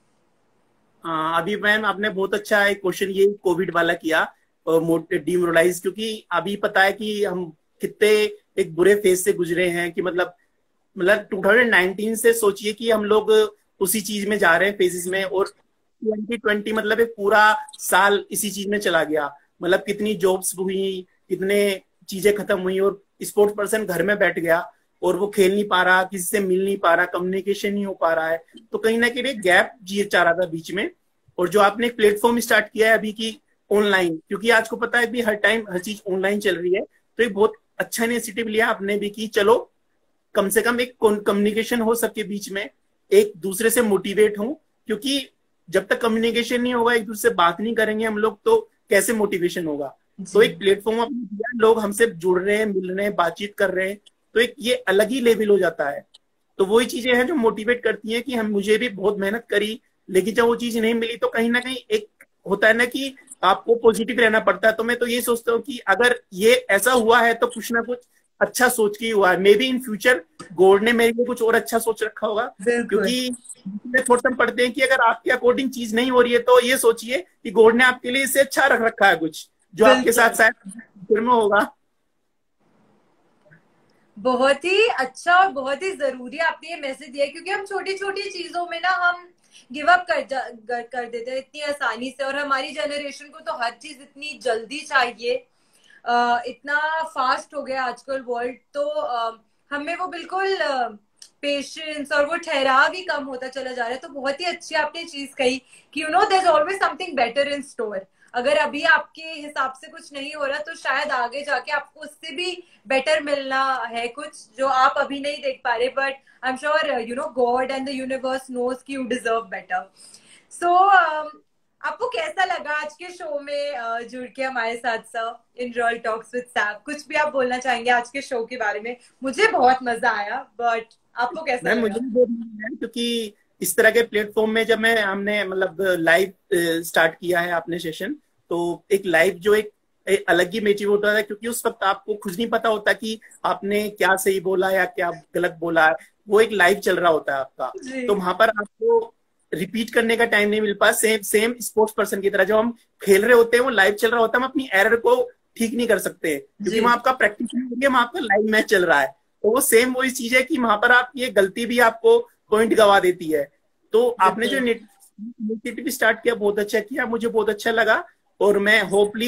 Speaker 2: अभी मैम आपने बहुत अच्छा एक क्वेश्चन ये कोविड वाला किया, डिमोरलाइज, क्योंकि अभी पता है कि हम कितने एक बुरे फेज से गुजरे हैं कि मतलब 2019 से सोचिए कि हम लोग उसी चीज में जा रहे हैं फेजेस में, और 2020 मतलब एक पूरा साल इसी चीज में चला गया। मतलब कितनी जॉब्स हुई, कितने चीजें खत्म हुई, और स्पोर्ट्स पर्सन घर में बैठ गया और वो खेल नहीं पा रहा, किसी से मिल नहीं पा रहा, कम्युनिकेशन नहीं हो पा रहा है। तो कहीं ना कहीं गैप जी चाह रहा था बीच में। और जो आपने एक प्लेटफॉर्म स्टार्ट किया है अभी की ऑनलाइन, क्योंकि आज को पता है भी हर टाइम हर चीज ऑनलाइन चल रही है, तो एक बहुत अच्छा इनिशिएटिव लिया आपने भी कि चलो कम से कम एक कम्युनिकेशन हो सबके बीच में, एक दूसरे से मोटिवेट हो। क्योंकि जब तक कम्युनिकेशन नहीं होगा, एक दूसरे से बात नहीं करेंगे हम लोग, तो कैसे मोटिवेशन होगा। तो एक प्लेटफॉर्म आपने दिया, लोग हमसे जुड़ रहे हैं, मिल रहे हैं, बातचीत कर रहे हैं, तो एक ये अलग ही लेवल हो जाता है। तो वही चीजें हैं जो मोटिवेट करती हैं कि हम मुझे भी बहुत मेहनत करी, लेकिन जब वो चीज नहीं मिली तो कहीं ना कहीं एक होता है ना कि आपको पॉजिटिव रहना पड़ता है। तो मैं तो ये सोचता हूँ कि अगर ये ऐसा हुआ है तो कुछ ना कुछ अच्छा सोच के हुआ है। Maybe in future God ने मेरे लिए कुछ और अच्छा सोच रखा होगा, क्योंकि थोड़ा हम पढ़ते हैं कि अगर आपके अकॉर्डिंग चीज नहीं हो रही है तो ये सोचिए कि गॉड ने आपके लिए इससे अच्छा रख रखा है कुछ, जो आपके साथ शायद फ्यूचर में होगा।
Speaker 1: बहुत ही अच्छा और बहुत ही जरूरी आपने ये मैसेज दिया, क्योंकि हम छोटी छोटी चीजों में ना हम गिव अप कर देते हैं इतनी आसानी से, और हमारी जनरेशन को तो हर चीज इतनी जल्दी चाहिए, इतना फास्ट हो गया आजकल वर्ल्ड, तो हमें वो बिल्कुल पेशेंस और वो ठहराव ही कम होता चला जा रहा है। तो बहुत ही अच्छी आपने चीज कही कि there is always something better in store. अगर अभी आपके हिसाब से कुछ नहीं हो रहा, तो शायद आगे जाके आपको उससे भी बेटर मिलना है कुछ जो आप अभी नहीं देख पा रहे, but I am sure God and the universe knows कि यू डिजर्व बेटर। सो आपको कैसा लगा आज के शो में जुड़ के हमारे साथ sir in Royal Talks with SAP? कुछ भी आप बोलना चाहेंगे आज के शो के बारे में? मुझे बहुत मजा आया, बट आपको कैसा लगा?
Speaker 2: मुझे भी बहुत मजा आया, क्योंकि इस तरह के प्लेटफॉर्म में जब हमने मतलब लाइव स्टार्ट किया है आपने सेशन, तो एक लाइव जो एक अलग ही मोटिव होता है, क्योंकि उस वक्त आपको खुद नहीं पता होता कि आपने क्या सही बोला या क्या गलत बोला है। वो एक लाइव चल रहा होता है आपका, तो वहां पर आपको रिपीट करने का टाइम नहीं मिल पाता। सेम स्पोर्ट्स पर्सन की तरह जब हम खेल रहे होते हैं, वो लाइव चल रहा होता है, हम अपनी एरर को ठीक नहीं कर सकते, क्योंकि वहां आपका प्रैक्टिस नहीं हो रही है, वहां आपका लाइव मैच चल रहा है। तो वो सेम वही चीज है कि वहां पर आप ये गलती भी आपको पॉइंट गवा देती है। तो आपने जो इनिशिएटिव स्टार्ट किया बहुत अच्छा किया, मुझे बहुत अच्छा लगा, और मैं होपली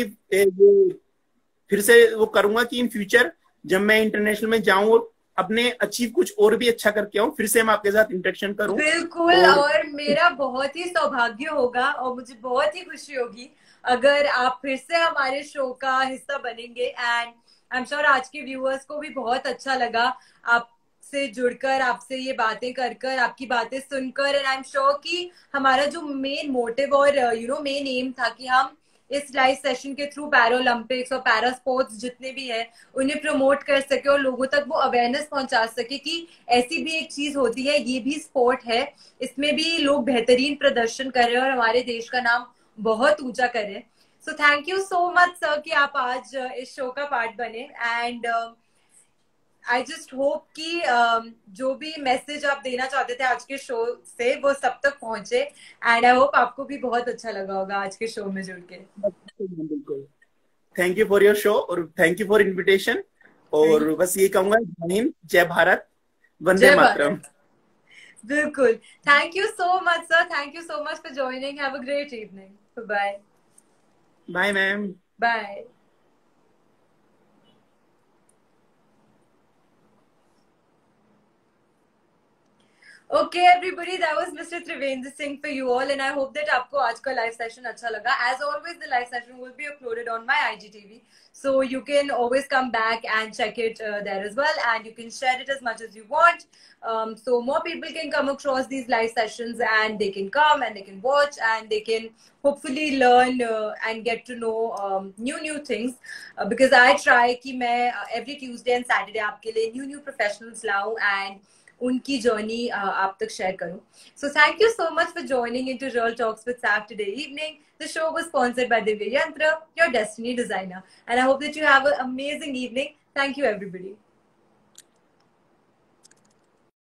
Speaker 2: फिर से वो करूंगा कि इन फ्यूचर जब मैं इंटरनेशनल में जाऊं और अपने अचीव कुछ और भी अच्छा करके आऊं, फिर से मैं आपके साथ इंटरेक्शन करूं।
Speaker 1: बिल्कुल, और मेरा बहुत ही सौभाग्य होगा और मुझे बहुत ही खुशी होगी अगर आप फिर से हमारे शो का हिस्सा बनेंगे। एंड आई एम श्योर आज के व्यूअर्स को भी बहुत अच्छा लगा आपसे जुड़कर, आपसे ये बातें कर आपकी बातें सुनकर। एंड आई एम श्योर कि हमारा जो मेन मोटिव और मेन एम था कि हम इस लाइव सेशन के थ्रू पैरालंपिक्स और पैरा स्पोर्ट्स जितने भी हैं उन्हें प्रमोट कर सके और लोगों तक वो अवेयरनेस पहुंचा सके कि ऐसी भी एक चीज होती है, ये भी स्पोर्ट है, इसमें भी लोग बेहतरीन प्रदर्शन कर रहे हैं और हमारे देश का नाम बहुत ऊंचा कर रहे हैं। So thank you so much sir कि आप आज इस शो का पार्ट बने। एंड आई जस्ट होप कि जो भी मैसेज आप देना चाहते थे आज के शो से वो सब तक पहुंचे। एंड आई होप आपको भी बहुत अच्छा लगा होगा आज के शो में जुड़ के।
Speaker 2: बिल्कुल, thank you for your show और थैंक यू फॉर इन्विटेशन। और बस ये कहूंगा, जय हिंद, जय भारत, वंदे
Speaker 1: जय
Speaker 2: मातरम।
Speaker 1: भारत। बिल्कुल। Thank you so much sir, thank you so much for joining. Have a great evening. Bye
Speaker 2: bye ma'am.
Speaker 1: Bye. Okay, everybody, that was Mr. Trivendra Singh for you all, and I hope that आपको आज का live session अच्छा लगा. As always, the live session will be uploaded on my IGTV, so you can always come back and check it there as well, and you can share it as much as you want, so more people can come across these live sessions, and they can come and they can watch, and they can hopefully learn and get to know new things, because I try कि मैं every Tuesday and Saturday आपके लिए new professionals लाऊं and उनकी journey आप तक share करूं. So thank you so much for joining into Real Talks with Sav today evening. The show was sponsored by Divya Yantra, your destiny designer, and I hope that you have an amazing evening. Thank you, everybody.